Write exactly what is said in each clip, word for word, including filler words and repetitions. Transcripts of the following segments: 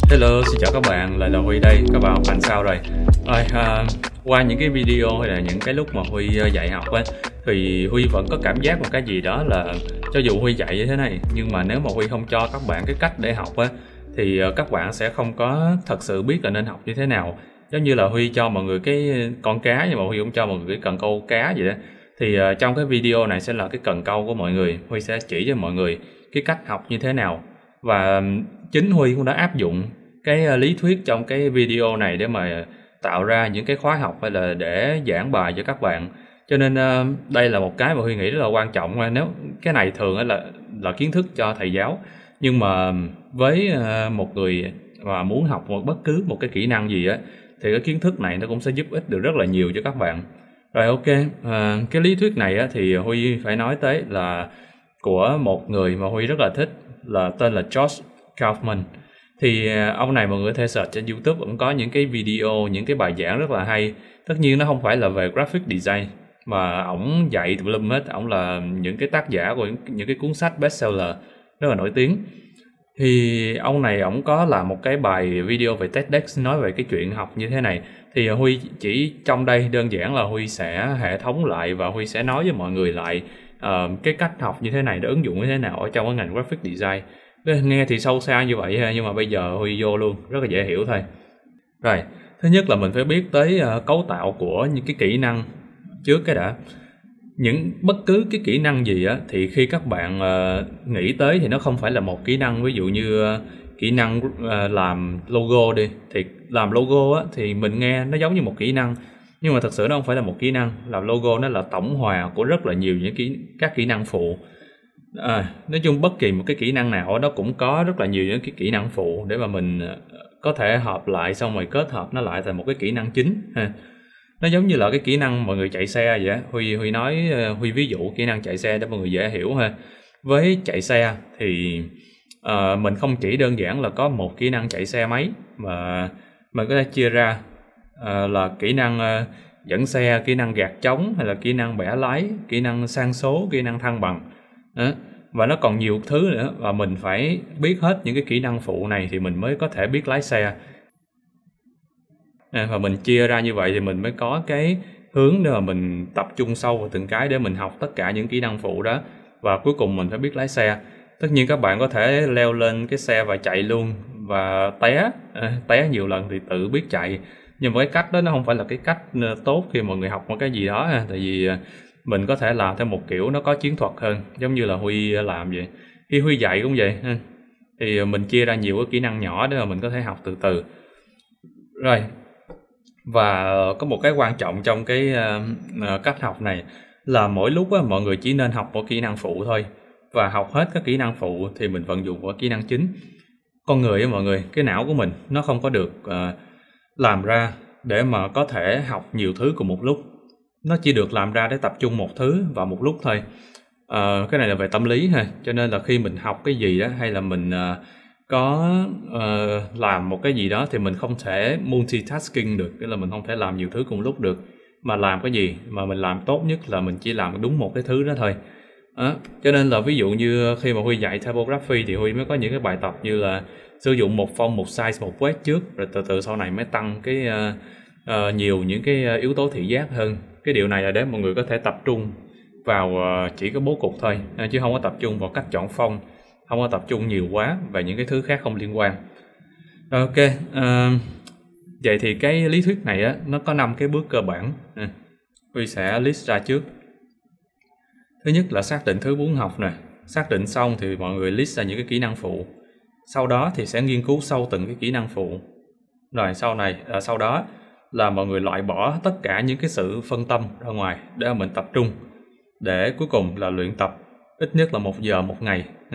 Hello, xin chào các bạn, lại là Huy đây. Các bạn học hành sao rồi? Rồi, à, qua những cái video hay là những cái lúc mà Huy uh, dạy học á, thì Huy vẫn có cảm giác một cái gì đó là cho dù Huy dạy như thế này, nhưng mà nếu mà Huy không cho các bạn cái cách để học á, thì uh, các bạn sẽ không có thật sự biết là nên học như thế nào. Giống như là Huy cho mọi người cái con cá, nhưng mà Huy cũng cho mọi người cái cần câu cá vậy đó. Thì uh, trong cái video này sẽ là cái cần câu của mọi người. Huy sẽ chỉ cho mọi người cái cách học như thế nào. Và chính Huy cũng đã áp dụng cái lý thuyết trong cái video này để mà tạo ra những cái khóa học hay là để giảng bài cho các bạn. Cho nên uh, đây là một cái mà Huy nghĩ rất là quan trọng. Nếu cái này thường là là kiến thức cho thầy giáo, nhưng mà với uh, một người mà muốn học một bất cứ một cái kỹ năng gì á, thì cái kiến thức này nó cũng sẽ giúp ích được rất là nhiều cho các bạn. Rồi ok, uh, cái lý thuyết này á, thì Huy phải nói tới là của một người mà Huy rất là thích, là tên là George Kaufman. Thì ông này mọi người có thể search trên YouTube, cũng có những cái video, những cái bài giảng rất là hay. Tất nhiên nó không phải là về graphic design, mà ổng dạy tùm lum hết. Ổng là những cái tác giả của những, những cái cuốn sách bestseller rất là nổi tiếng. Thì ông này ổng có làm một cái bài video về TEDx nói về cái chuyện học như thế này. Thì Huy chỉ trong đây đơn giản là Huy sẽ hệ thống lại và Huy sẽ nói với mọi người lại uh, cái cách học như thế này để ứng dụng như thế nào ở trong cái ngành graphic design. Nghe thì sâu xa như vậy nhưng mà bây giờ Huy vô luôn, rất là dễ hiểu thôi. Rồi, thứ nhất là mình phải biết tới uh, cấu tạo của những cái kỹ năng trước cái đã. Những bất cứ cái kỹ năng gì á, thì khi các bạn uh, nghĩ tới thì nó không phải là một kỹ năng. Ví dụ như uh, kỹ năng uh, làm logo đi, thì làm logo á, thì mình nghe nó giống như một kỹ năng, nhưng mà thật sự nó không phải là một kỹ năng. Làm logo nó là tổng hòa của rất là nhiều những kỹ, các kỹ năng phụ. À, nói chung bất kỳ một cái kỹ năng nào nó cũng có rất là nhiều những cái kỹ năng phụ để mà mình có thể hợp lại, xong rồi kết hợp nó lại thành một cái kỹ năng chính ha. Nó giống như là cái kỹ năng mọi người chạy xe vậy á. Huy Huy nói Huy ví dụ kỹ năng chạy xe để mọi người dễ hiểu ha. Với chạy xe thì uh, mình không chỉ đơn giản là có một kỹ năng chạy xe máy, mà mình có thể chia ra uh, là kỹ năng uh, dẫn xe, kỹ năng gạt trống, hay là kỹ năng bẻ lái, kỹ năng sang số, kỹ năng thăng bằng. Đó. Và nó còn nhiều thứ nữa, và mình phải biết hết những cái kỹ năng phụ này thì mình mới có thể biết lái xe. À, và mình chia ra như vậy thì mình mới có cái hướng để mà mình tập trung sâu vào từng cái để mình học tất cả những kỹ năng phụ đó, và cuối cùng mình phải biết lái xe. Tất nhiên các bạn có thể leo lên cái xe và chạy luôn và té, à, té nhiều lần thì tự biết chạy. Nhưng mà cái cách đó nó không phải là cái cách tốt khi mọi người học một cái gì đó, tại vì mình có thể làm theo một kiểu nó có chiến thuật hơn, giống như là Huy làm vậy. Khi Huy dạy cũng vậy, thì mình chia ra nhiều cái kỹ năng nhỏ để mà mình có thể học từ từ. Rồi, và có một cái quan trọng trong cái uh, cách học này là mỗi lúc á, mọi người chỉ nên học một kỹ năng phụ thôi, và học hết các kỹ năng phụ thì mình vận dụng vào kỹ năng chính. Con người á mọi người, cái não của mình nó không có được uh, làm ra để mà có thể học nhiều thứ cùng một lúc. Nó chỉ được làm ra để tập trung một thứ vào một lúc thôi. À, cái này là về tâm lý ha. Cho nên là khi mình học cái gì đó, hay là mình uh, có uh, làm một cái gì đó, thì mình không thể multitasking được, tức là mình không thể làm nhiều thứ cùng lúc được. Mà làm cái gì mà mình làm tốt nhất là mình chỉ làm đúng một cái thứ đó thôi. À, cho nên là ví dụ như khi mà Huy dạy typography thì Huy mới có những cái bài tập như là sử dụng một font, một size, một weight trước, rồi từ từ sau này mới tăng cái uh, uh, nhiều những cái yếu tố thị giác hơn. Cái điều này là để mọi người có thể tập trung vào chỉ có bố cục thôi, chứ không có tập trung vào cách chọn font, không có tập trung nhiều quá về những cái thứ khác không liên quan. Rồi, ok, à, vậy thì cái lý thuyết này á, nó có năm cái bước cơ bản. À, Huy sẽ list ra trước. Thứ nhất là xác định thứ muốn học nè. Xác định xong thì mọi người list ra những cái kỹ năng phụ. Sau đó thì sẽ nghiên cứu sâu từng cái kỹ năng phụ. Rồi sau này, à, sau đó là mọi người loại bỏ tất cả những cái sự phân tâm ra ngoài để mà mình tập trung, để cuối cùng là luyện tập ít nhất là một giờ một ngày. Ừ.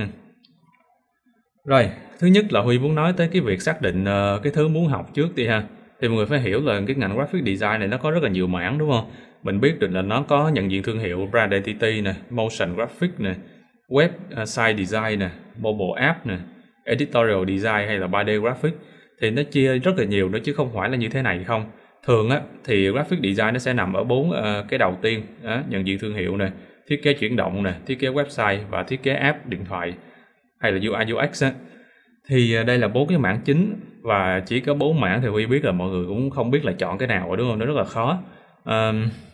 Rồi, thứ nhất là Huy muốn nói tới cái việc xác định uh, cái thứ muốn học trước đi ha. Thì mọi người phải hiểu là cái ngành graphic design này nó có rất là nhiều mảng, đúng không? Mình biết được là nó có nhận diện thương hiệu, brand identity nè, motion graphic nè, web uh, site design nè, mobile app nè, editorial design hay là ba D graphic. Thì nó chia rất là nhiều nữa chứ không phải là như thế này không. Thường á thì graphic design nó sẽ nằm ở bốn uh, cái đầu tiên, đó, nhận diện thương hiệu nè, thiết kế chuyển động nè, thiết kế website và thiết kế app điện thoại hay là u i u ích á. Thì uh, đây là bốn cái mảng chính, và chỉ có bốn mảng thì Huy biết là mọi người cũng không biết là chọn cái nào, đúng không? Nó rất là khó. À,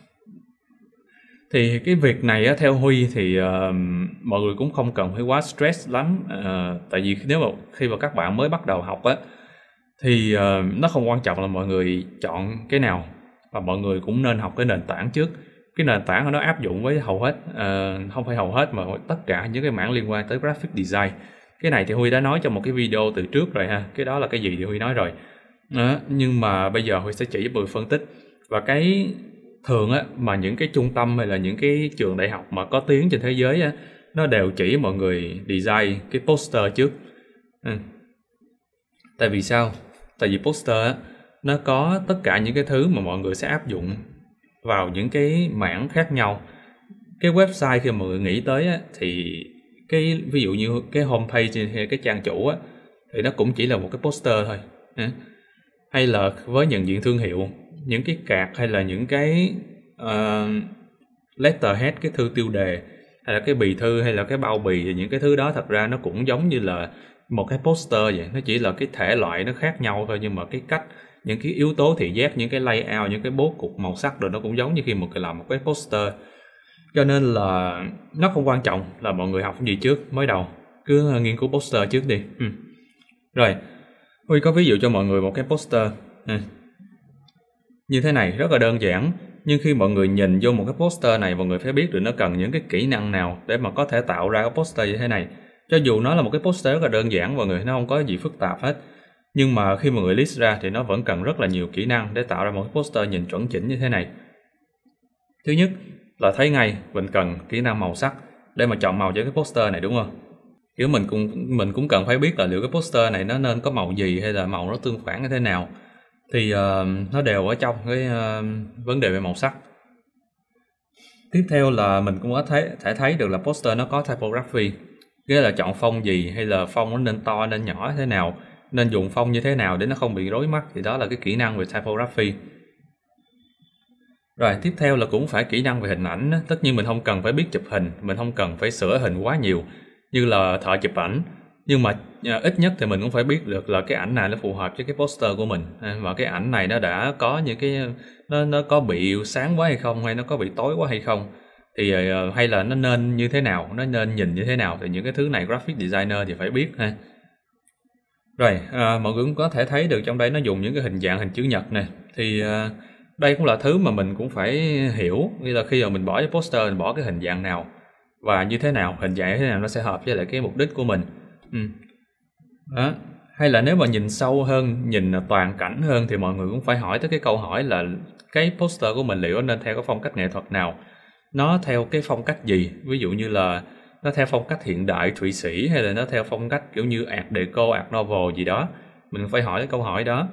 thì cái việc này á, theo Huy thì uh, mọi người cũng không cần phải quá stress lắm, uh, tại vì nếu mà khi mà các bạn mới bắt đầu học á thì uh, nó không quan trọng là mọi người chọn cái nào, và mọi người cũng nên học cái nền tảng trước. Cái nền tảng nó áp dụng với hầu hết, uh, không phải hầu hết mà tất cả những cái mảng liên quan tới graphic design. Cái này thì Huy đã nói trong một cái video từ trước rồi ha, cái đó là cái gì thì Huy nói rồi. Đó, nhưng mà bây giờ Huy sẽ chỉ với mọi người phân tích. Và cái thường á, mà những cái trung tâm hay là những cái trường đại học mà có tiếng trên thế giới á, nó đều chỉ mọi người design cái poster trước. Ừ. Tại vì sao? Tại vì poster á, nó có tất cả những cái thứ mà mọi người sẽ áp dụng vào những cái mảng khác nhau. Cái website khi mọi người nghĩ tới á, thì cái ví dụ như cái homepage hay cái trang chủ á, thì nó cũng chỉ là một cái poster thôi. Ừ. Hay là với nhận diện thương hiệu, những cái card hay là những cái uh, letterhead, cái thư tiêu đề hay là cái bì thư hay là cái bao bì, những cái thứ đó thật ra nó cũng giống như là một cái poster vậy. Nó chỉ là cái thể loại nó khác nhau thôi, nhưng mà cái cách, những cái yếu tố thị giác, những cái layout, những cái bố cục màu sắc rồi nó cũng giống như khi một người làm một cái poster. Cho nên là nó không quan trọng là mọi người học cái gì trước mới đầu, cứ nghiên cứu poster trước đi. Ừ. Rồi, Huy có ví dụ cho mọi người một cái poster. Ừ. Như thế này, rất là đơn giản, nhưng khi mọi người nhìn vô một cái poster này, mọi người phải biết được nó cần những cái kỹ năng nào để mà có thể tạo ra cái poster như thế này. Cho dù nó là một cái poster rất là đơn giản mọi người, nó không có gì phức tạp hết, nhưng mà khi mọi người list ra thì nó vẫn cần rất là nhiều kỹ năng để tạo ra một cái poster nhìn chuẩn chỉnh như thế này. Thứ nhất là thấy ngay mình cần kỹ năng màu sắc để mà chọn màu cho cái poster này, đúng không? Kiểu mình cũng mình cũng cần phải biết là liệu cái poster này nó nên có màu gì hay là màu nó tương phản như thế nào. Thì uh, nó đều ở trong cái uh, vấn đề về màu sắc. Tiếp theo là mình cũng có thấy, thể thấy được là poster nó có typography, nghĩa là chọn phông gì hay là phông nó nên to nên nhỏ thế nào, nên dùng phông như thế nào để nó không bị rối mắt. Thì đó là cái kỹ năng về typography. Rồi tiếp theo là cũng phải kỹ năng về hình ảnh. Tất nhiên mình không cần phải biết chụp hình, mình không cần phải sửa hình quá nhiều như là thợ chụp ảnh, nhưng mà ít nhất thì mình cũng phải biết được là cái ảnh này nó phù hợp với cái poster của mình, và cái ảnh này nó đã có những cái nó nó có bị sáng quá hay không, hay nó có bị tối quá hay không, thì hay là nó nên như thế nào, nó nên nhìn như thế nào. Thì những cái thứ này graphic designer thì phải biết ha. Rồi à, mọi người cũng có thể thấy được trong đây nó dùng những cái hình dạng hình chữ nhật này. Thì à, đây cũng là thứ mà mình cũng phải hiểu, như là khi mà mình bỏ cái poster, mình bỏ cái hình dạng nào và như thế nào, hình dạng như thế nào nó sẽ hợp với lại cái mục đích của mình. Ừ. Đó. Hay là nếu mà nhìn sâu hơn, nhìn toàn cảnh hơn thì mọi người cũng phải hỏi tới cái câu hỏi là cái poster của mình liệu nên theo cái phong cách nghệ thuật nào, nó theo cái phong cách gì. Ví dụ như là nó theo phong cách hiện đại Thụy Sĩ, hay là nó theo phong cách kiểu như Art Deco, Art Nouveau gì đó. Mình phải hỏi cái câu hỏi đó.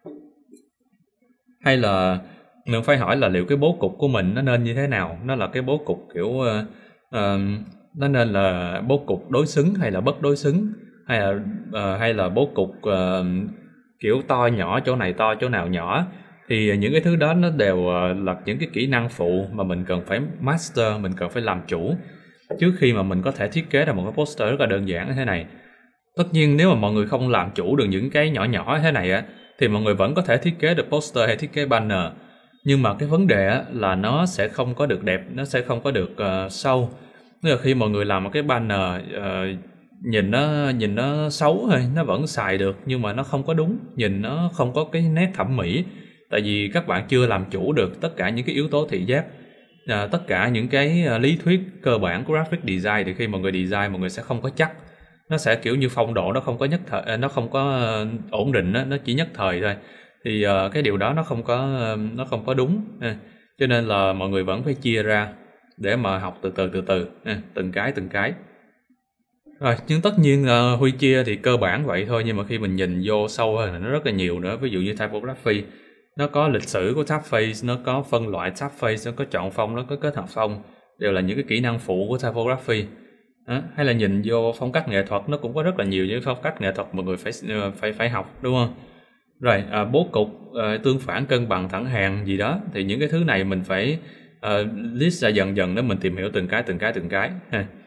Hay là mình phải hỏi là liệu cái bố cục của mình nó nên như thế nào, nó là cái bố cục kiểu uh, uh, nó nên là bố cục đối xứng hay là bất đối xứng, hay là uh, hay là bố cục uh, kiểu to nhỏ, chỗ này to chỗ nào nhỏ. Thì những cái thứ đó nó đều uh, là những cái kỹ năng phụ mà mình cần phải master, mình cần phải làm chủ trước khi mà mình có thể thiết kế ra một cái poster rất là đơn giản như thế này. Tất nhiên nếu mà mọi người không làm chủ được những cái nhỏ nhỏ thế này á, thì mọi người vẫn có thể thiết kế được poster hay thiết kế banner, nhưng mà cái vấn đề á, là nó sẽ không có được đẹp, nó sẽ không có được uh, sâu. Tức là khi mọi người làm một cái banner uh, nhìn nó nhìn nó xấu thôi, nó vẫn xài được nhưng mà nó không có đúng, nhìn nó không có cái nét thẩm mỹ, tại vì các bạn chưa làm chủ được tất cả những cái yếu tố thị giác, à, tất cả những cái uh, lý thuyết cơ bản của graphic design. Thì khi mọi người design, mọi người sẽ không có chắc, nó sẽ kiểu như phong độ nó không có nhất thời, nó không có uh, ổn định đó, nó chỉ nhất thời thôi. Thì uh, cái điều đó nó không có uh, nó không có đúng, à, cho nên là mọi người vẫn phải chia ra để mà học từ từ từ từ, à, từng cái từng cái. Rồi, nhưng tất nhiên là uh, Huy chia thì cơ bản vậy thôi, nhưng mà khi mình nhìn vô sâu hơn thì nó rất là nhiều nữa. Ví dụ như typography, nó có lịch sử của typeface, nó có phân loại typeface, nó có chọn phông, nó có kết hợp phông, đều là những cái kỹ năng phụ của typography. À, hay là nhìn vô phong cách nghệ thuật, nó cũng có rất là nhiều những phong cách nghệ thuật mọi người phải phải phải học, đúng không? Rồi à, bố cục, à, tương phản, cân bằng, thẳng hàng gì đó, thì những cái thứ này mình phải à, list ra dần dần để mình tìm hiểu từng cái từng cái từng cái ha.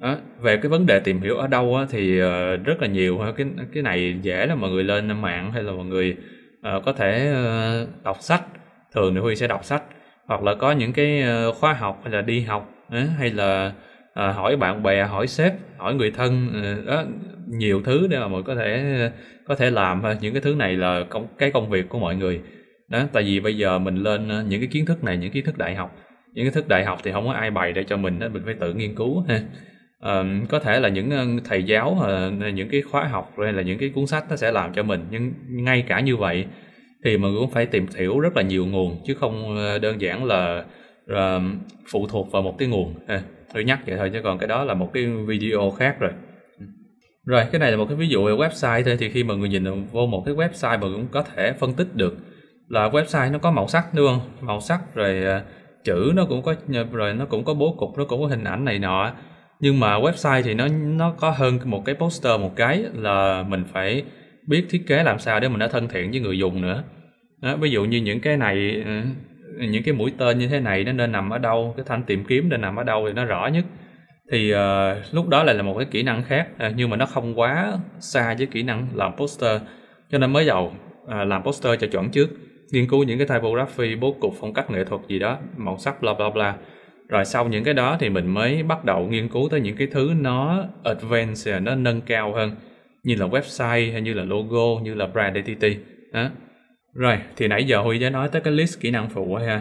Đó, về cái vấn đề tìm hiểu ở đâu á, thì uh, rất là nhiều ha. Cái cái này dễ là mọi người lên mạng hay là mọi người uh, có thể uh, đọc sách. Thường thì Huy sẽ đọc sách, hoặc là có những cái uh, khóa học hay là đi học, uh, hay là uh, hỏi bạn bè, hỏi sếp, hỏi người thân, uh, đó, nhiều thứ để mà mọi người có thể uh, có thể làm ha. Những cái thứ này là công, cái công việc của mọi người. Đó, tại vì bây giờ mình lên uh, những cái kiến thức này, những kiến thức đại học, những kiến thức đại học thì không có ai bày để cho mình đó, mình phải tự nghiên cứu ha. Uh, có thể là những uh, thầy giáo, uh, những cái khóa học hay là những cái cuốn sách nó sẽ làm cho mình, nhưng ngay cả như vậy thì mình cũng phải tìm hiểu rất là nhiều nguồn, chứ không uh, đơn giản là uh, phụ thuộc vào một cái nguồn. Ha. Tôi nhắc vậy thôi, chứ còn cái đó là một cái video khác rồi. Rồi, cái này là một cái ví dụ về website thôi. Thì khi mà người nhìn vô một cái website, mà cũng có thể phân tích được là website nó có màu sắc, đúng không? Màu sắc rồi uh, chữ nó cũng có, rồi nó cũng có bố cục, nó cũng có hình ảnh này nọ. Nhưng mà website thì nó nó có hơn một cái poster một cái, là mình phải biết thiết kế làm sao để mình nó thân thiện với người dùng nữa. Đó, ví dụ như những cái này, những cái mũi tên như thế này nó nên nằm ở đâu, cái thanh tìm kiếm nên nằm ở đâu thì nó rõ nhất. Thì uh, lúc đó lại là một cái kỹ năng khác, uh, nhưng mà nó không quá xa với kỹ năng làm poster. Cho nên mới đầu uh, làm poster cho chuẩn trước, nghiên cứu những cái typography, bố cục, phong cách nghệ thuật gì đó, màu sắc bla bla bla. Rồi sau những cái đó thì mình mới bắt đầu nghiên cứu tới những cái thứ nó advanced, nó nâng cao hơn, như là website, hay như là logo, như là brand identity. Đó. Rồi, thì nãy giờ Huy đã nói tới cái list kỹ năng phụ ha.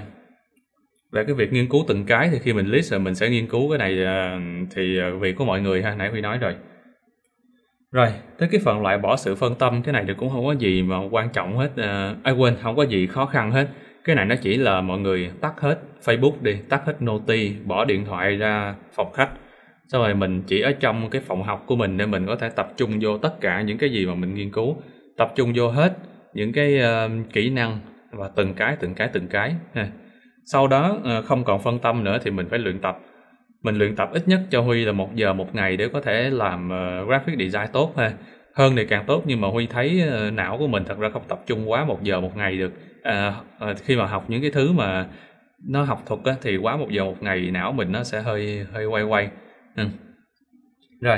Về cái việc nghiên cứu từng cái thì khi mình list rồi mình sẽ nghiên cứu cái này, thì việc của mọi người ha, nãy Huy nói rồi. Rồi, tới cái phần loại bỏ sự phân tâm, cái này thì cũng không có gì mà quan trọng hết. À, à quên, không có gì khó khăn hết. Cái này nó chỉ là mọi người tắt hết Facebook đi, tắt hết noti, bỏ điện thoại ra phòng khách. Sau rồi mình chỉ ở trong cái phòng học của mình để mình có thể tập trung vô tất cả những cái gì mà mình nghiên cứu. Tập trung vô hết những cái uh, kỹ năng và từng cái, từng cái, từng cái. Ha. Sau đó uh, không còn phân tâm nữa thì mình phải luyện tập. Mình luyện tập ít nhất cho Huy là một giờ một ngày để có thể làm uh, graphic design tốt ha. Hơn thì càng tốt, nhưng mà Huy thấy uh, não của mình thật ra không tập trung quá một giờ một ngày được. À, à, khi mà học những cái thứ mà nó học thuật á, thì quá một giờ một ngày não mình nó sẽ hơi hơi quay quay. Ừ. Rồi,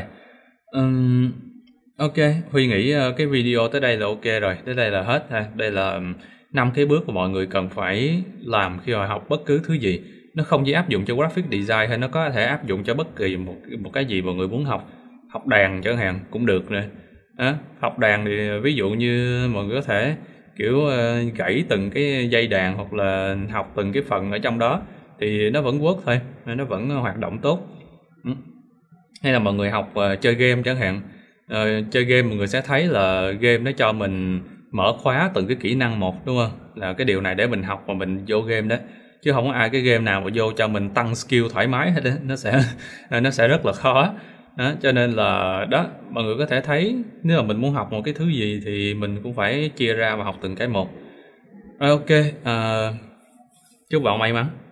um, ok, Huy nghĩ uh, cái video tới đây là ok rồi, tới đây là hết ha. Đây là năm cái bước mà mọi người cần phải làm khi mà học bất cứ thứ gì. Nó không chỉ áp dụng cho graphic design, hay nó có thể áp dụng cho bất kỳ một một cái gì mọi người muốn học. Học đàn chẳng hạn cũng được nè. À, học đàn thì ví dụ như mọi người có thể kiểu uh, gãy từng cái dây đàn, hoặc là học từng cái phần ở trong đó, thì nó vẫn work thôi, nó vẫn hoạt động tốt. Ừ. Hay là mọi người học uh, chơi game chẳng hạn. Uh, chơi game mọi người sẽ thấy là game nó cho mình mở khóa từng cái kỹ năng một, đúng không? Là cái điều này để mình học mà mình vô game đó, chứ không có ai cái game nào mà vô cho mình tăng skill thoải mái hết đó. Nó sẽ nó sẽ rất là khó. Đó, cho nên là đó, mọi người có thể thấy nếu mà mình muốn học một cái thứ gì thì mình cũng phải chia ra và học từng cái một. Ok, à, chúc bạn may mắn.